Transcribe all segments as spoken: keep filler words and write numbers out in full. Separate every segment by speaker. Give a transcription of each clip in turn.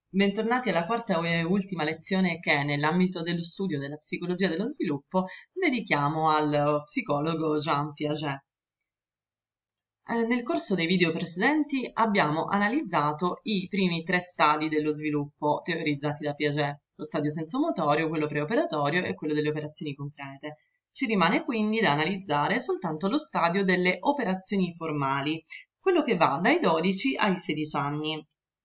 Speaker 1: Bentornati alla quarta e ultima lezione che, nell'ambito dello studio della psicologia dello sviluppo, dedichiamo al psicologo Jean Piaget. Eh, nel corso dei video precedenti abbiamo analizzato i primi tre stadi dello sviluppo teorizzati da Piaget, lo stadio sensomotorio, quello preoperatorio e quello delle operazioni concrete. Ci rimane quindi da analizzare soltanto lo stadio delle operazioni formali, quello che va dai dodici ai sedici anni.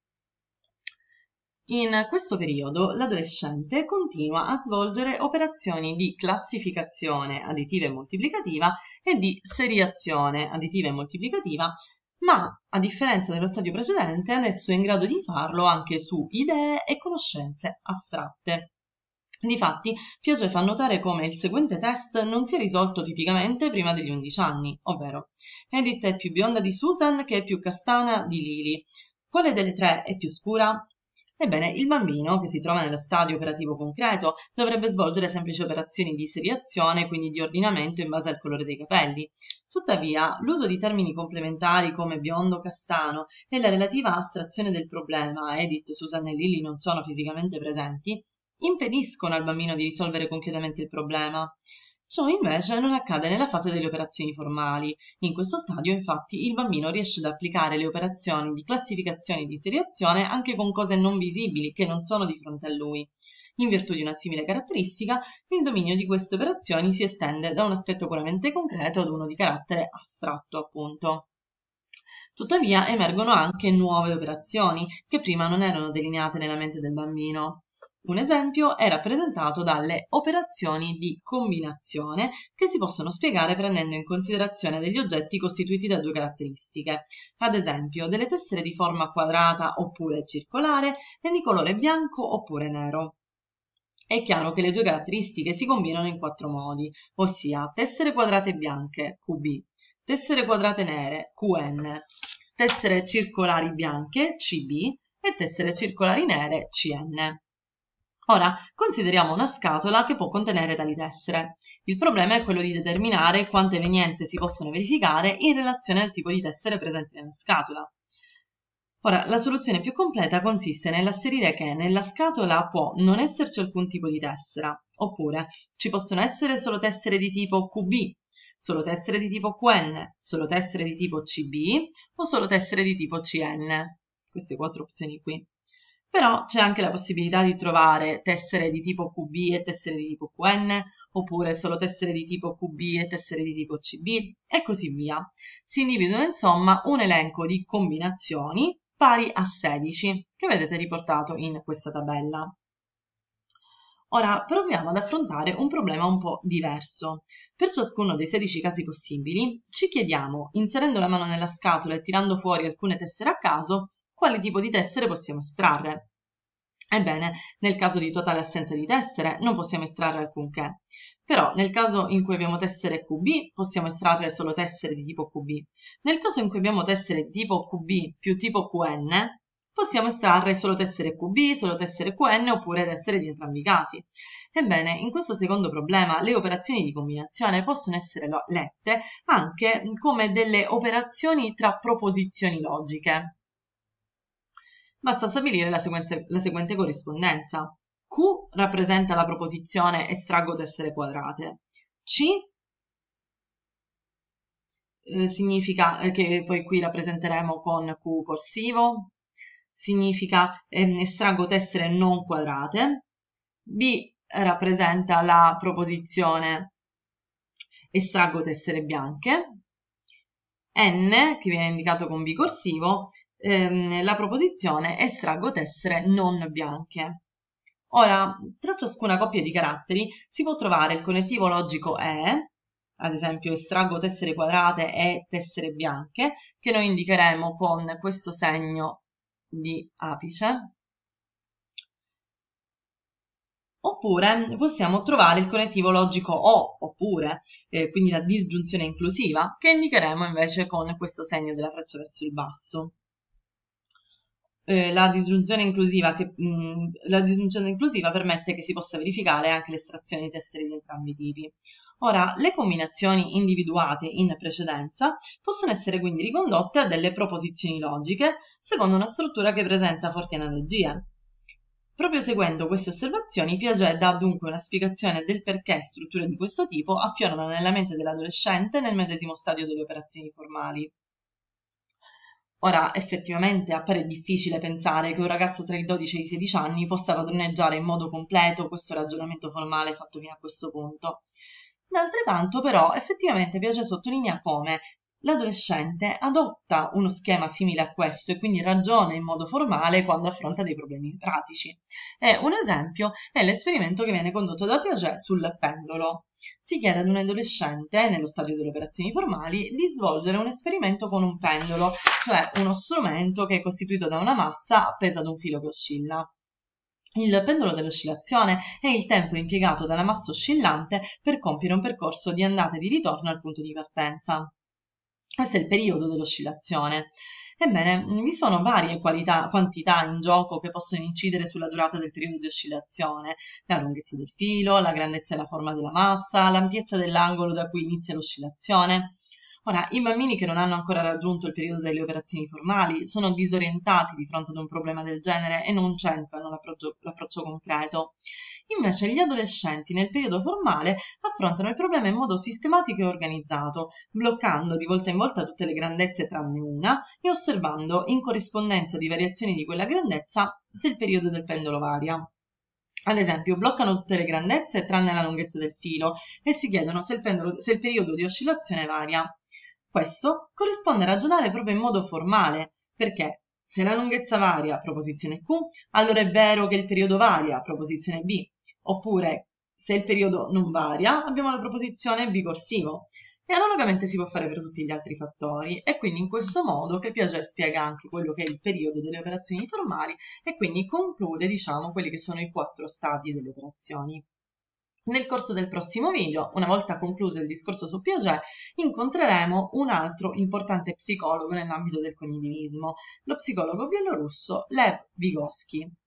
Speaker 1: In questo periodo l'adolescente continua a svolgere operazioni di classificazione additiva e moltiplicativa e di seriazione additiva e moltiplicativa, ma a differenza dello stadio precedente adesso è in grado di farlo anche su idee e conoscenze astratte. Difatti, Piaget fa notare come il seguente test non sia risolto tipicamente prima degli undici anni, ovvero Edith è più bionda di Susan che è più castana di Lily. Quale delle tre è più scura? Ebbene, il bambino, che si trova nello stadio operativo concreto, dovrebbe svolgere semplici operazioni di seriazione, quindi di ordinamento in base al colore dei capelli. Tuttavia, l'uso di termini complementari come biondo, castano e la relativa astrazione del problema, Edith, Susan e Lily non sono fisicamente presenti, impediscono al bambino di risolvere concretamente il problema. Ciò invece non accade nella fase delle operazioni formali. In questo stadio, infatti, il bambino riesce ad applicare le operazioni di classificazione e di seriazione anche con cose non visibili che non sono di fronte a lui. In virtù di una simile caratteristica, il dominio di queste operazioni si estende da un aspetto puramente concreto ad uno di carattere astratto, appunto. Tuttavia, emergono anche nuove operazioni che prima non erano delineate nella mente del bambino. Un esempio è rappresentato dalle operazioni di combinazione che si possono spiegare prendendo in considerazione degli oggetti costituiti da due caratteristiche, ad esempio delle tessere di forma quadrata oppure circolare e di colore bianco oppure nero. È chiaro che le due caratteristiche si combinano in quattro modi, ossia tessere quadrate bianche Q B, tessere quadrate nere Q N, tessere circolari bianche C B e tessere circolari nere C N. Ora, consideriamo una scatola che può contenere tali tessere. Il problema è quello di determinare quante evenienze si possono verificare in relazione al tipo di tessere presenti nella scatola. Ora, la soluzione più completa consiste nell'asserire che nella scatola può non esserci alcun tipo di tessera, oppure ci possono essere solo tessere di tipo Q B, solo tessere di tipo Q N, solo tessere di tipo C B o solo tessere di tipo C N. Queste quattro opzioni qui. Però c'è anche la possibilità di trovare tessere di tipo Q B e tessere di tipo Q N, oppure solo tessere di tipo Q B e tessere di tipo C B, e così via. Si individua insomma un elenco di combinazioni pari a sedici, che vedete riportato in questa tabella. Ora proviamo ad affrontare un problema un po' diverso. Per ciascuno dei sedici casi possibili, ci chiediamo, inserendo la mano nella scatola e tirando fuori alcune tessere a caso, quale tipo di tessere possiamo estrarre. Ebbene, nel caso di totale assenza di tessere non possiamo estrarre alcunché, però nel caso in cui abbiamo tessere Q B possiamo estrarre solo tessere di tipo Q B. Nel caso in cui abbiamo tessere di tipo Q B più tipo Q N, possiamo estrarre solo tessere Q B, solo tessere Q N oppure tessere di entrambi i casi. Ebbene, in questo secondo problema le operazioni di combinazione possono essere lette anche come delle operazioni tra proposizioni logiche. Basta stabilire la, la seguente corrispondenza. Q rappresenta la proposizione estraggo tessere quadrate. C eh, significa eh, che poi qui rappresenteremo con Q corsivo, significa eh, estraggo tessere non quadrate. B rappresenta la proposizione estraggo tessere bianche. N, che viene indicato con B corsivo, ehm, la proposizione estraggo tessere non bianche. Ora, tra ciascuna coppia di caratteri si può trovare il connettivo logico E, ad esempio estraggo tessere quadrate e tessere bianche, che noi indicheremo con questo segno di apice. Oppure possiamo trovare il connettivo logico O, oppure, eh, quindi la disgiunzione inclusiva, che indicheremo invece con questo segno della freccia verso il basso. Eh, la disgiunzione inclusiva, che, mh, la disgiunzione inclusiva permette che si possa verificare anche l'estrazione di tessere di entrambi i tipi. Ora, le combinazioni individuate in precedenza possono essere quindi ricondotte a delle proposizioni logiche secondo una struttura che presenta forti analogie. Proprio seguendo queste osservazioni, Piaget dà dunque una spiegazione del perché strutture di questo tipo affiorano nella mente dell'adolescente nel medesimo stadio delle operazioni formali. Ora, effettivamente appare difficile pensare che un ragazzo tra i dodici e i sedici anni possa padroneggiare in modo completo questo ragionamento formale fatto fino a questo punto. D'altro canto, però, effettivamente Piaget sottolinea come l'adolescente adotta uno schema simile a questo e quindi ragiona in modo formale quando affronta dei problemi pratici. E un esempio è l'esperimento che viene condotto da Piaget sul pendolo. Si chiede ad un adolescente, nello stadio delle operazioni formali, di svolgere un esperimento con un pendolo, cioè uno strumento che è costituito da una massa appesa ad un filo che oscilla. Il pendolo dell'oscillazione è il tempo impiegato dalla massa oscillante per compiere un percorso di andata e di ritorno al punto di partenza. Questo è il periodo dell'oscillazione. Ebbene, vi sono varie qualità, quantità in gioco che possono incidere sulla durata del periodo di oscillazione: la lunghezza del filo, la grandezza e la forma della massa, l'ampiezza dell'angolo da cui inizia l'oscillazione. Ora, i bambini che non hanno ancora raggiunto il periodo delle operazioni formali sono disorientati di fronte ad un problema del genere e non centrano l'approccio, l'approccio concreto. Invece gli adolescenti nel periodo formale affrontano il problema in modo sistematico e organizzato, bloccando di volta in volta tutte le grandezze tranne una e osservando in corrispondenza di variazioni di quella grandezza se il periodo del pendolo varia. Ad esempio, bloccano tutte le grandezze tranne la lunghezza del filo e si chiedono se il, pendolo, se il periodo di oscillazione varia. Questo corrisponde a ragionare proprio in modo formale, perché se la lunghezza varia, proposizione Q, allora è vero che il periodo varia, proposizione B, oppure se il periodo non varia, abbiamo la proposizione bicorsivo. E analogamente si può fare per tutti gli altri fattori, e quindi in questo modo che Piaget spiega anche quello che è il periodo delle operazioni formali e quindi conclude, diciamo, quelli che sono i quattro stadi delle operazioni. Nel corso del prossimo video, una volta concluso il discorso su Piaget, incontreremo un altro importante psicologo nell'ambito del cognitivismo, lo psicologo bielorusso Lev Vygotsky.